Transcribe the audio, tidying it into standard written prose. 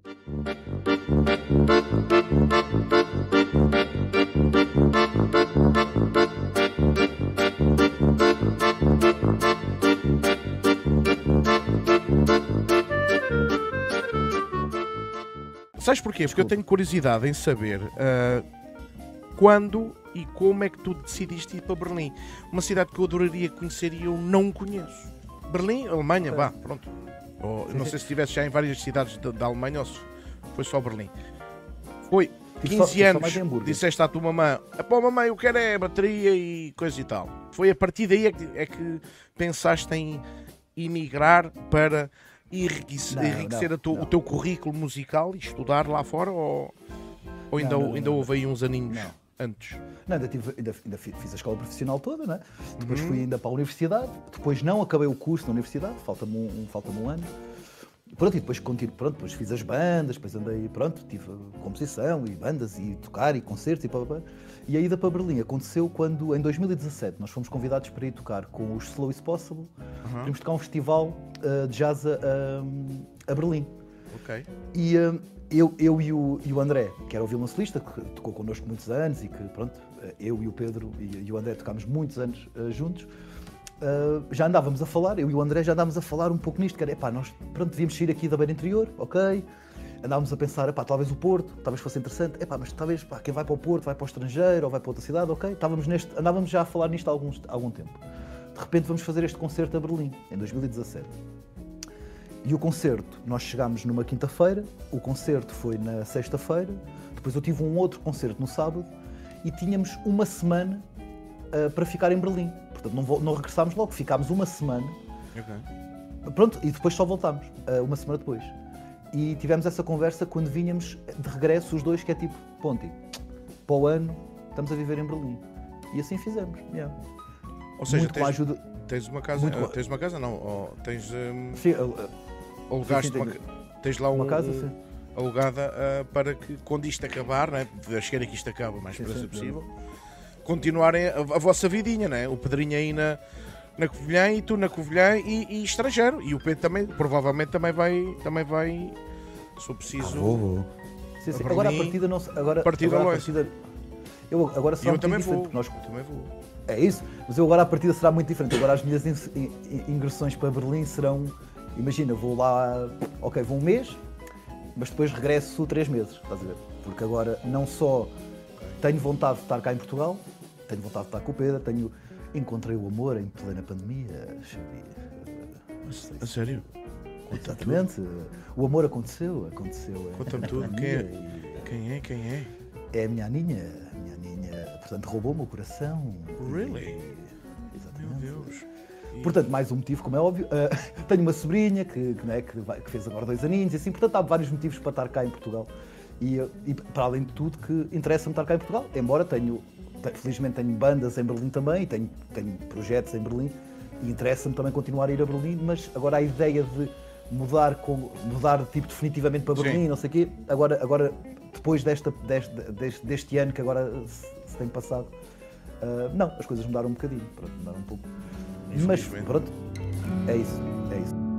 Sabes porquê? Porque eu tenho curiosidade em saber quando e como é que tu decidiste ir para Berlim. Uma cidade que eu adoraria conhecer e eu não conheço. Berlim, Alemanha, vá, pronto. Não sei se estivesse já em várias cidades da Alemanha ou se foi só Berlim. Foi 15 anos, disseste à tua mamãe, pô mamãe, eu quero é bateria e coisa e tal. Foi a partir daí é que pensaste em emigrar para enriquecer o teu currículo musical e estudar lá fora ou ainda houve aí uns aninhos antes? Não, ainda fiz a escola profissional toda, né? Depois fui ainda para a universidade, depois não acabei o curso na universidade, falta-me um ano. Pronto, e depois depois fiz as bandas, depois andei, tive composição e bandas e tocar e concertos e pá. E a ida para Berlim aconteceu quando, em 2017, nós fomos convidados para ir tocar com os Slow Is Possible. Íamos tocar um festival de jazz a Berlim. Ok. E eu e o André, que era o violoncelista, que tocou connosco muitos anos e que, pronto, eu e o Pedro e o André tocámos muitos anos juntos. Já andávamos a falar, eu e o André já andávamos a falar um pouco nisto, que era, nós, pronto, devíamos sair aqui da Beira Interior, ok? Andávamos a pensar, talvez o Porto, talvez fosse interessante, mas talvez, quem vai para o Porto vai para o estrangeiro ou vai para outra cidade, ok? Andávamos já a falar nisto há algum tempo. De repente vamos fazer este concerto a Berlim, em 2017. E o concerto, nós chegámos numa quinta-feira, o concerto foi na sexta-feira, depois eu tive um outro concerto no sábado e tínhamos uma semana para ficar em Berlim. Portanto, não regressámos logo, ficámos uma semana. Okay. Pronto, e depois só voltámos, uma semana depois. E tivemos essa conversa quando vinhamos de regresso, os dois, que é tipo, Ponti, para o ano estamos a viver em Berlim. E assim fizemos. Yeah. Ou seja, tens uma casa, tens uma casa não, ou tens... Sim, alugaste tens lá uma casa, sim. Alugada para que quando isto acabar, né, Deus queira que isto acabe o mais depressa possível, continuarem a vossa vidinha, né? O Pedrinho aí na Covilhã e tu na Covilhã e estrangeiro. E o Pedro também, provavelmente também vai se eu preciso... Sim. Agora a partida não... Agora será muito diferente. Eu também vou. É isso, mas agora a partida será muito diferente. Agora as minhas ingressões para Berlim serão... Imagina, vou lá, ok, vou um mês, mas depois regresso 3 meses, estás a ver? Porque agora não só tenho vontade de estar cá em Portugal, tenho vontade de estar com o Pedro, encontrei o amor em plena pandemia, Xavi. A sério? Exatamente, o amor aconteceu. Conta-me tudo, quem é? É a minha Aninha, portanto roubou-me o coração. Really? Exatamente. Meu Deus. Portanto, mais um motivo, como é óbvio. Tenho uma sobrinha que fez agora 2 aninhos e assim, portanto há vários motivos para estar cá em Portugal. E para além de tudo, que interessa-me estar cá em Portugal, embora felizmente tenho bandas em Berlim também, tenho projetos em Berlim e interessa-me também continuar a ir a Berlim, mas agora a ideia de mudar tipo, definitivamente para Berlim, não sei o quê, agora depois deste ano que agora se tem passado, não, as coisas mudaram um bocadinho, mudaram um pouco. Mas pronto, é isso.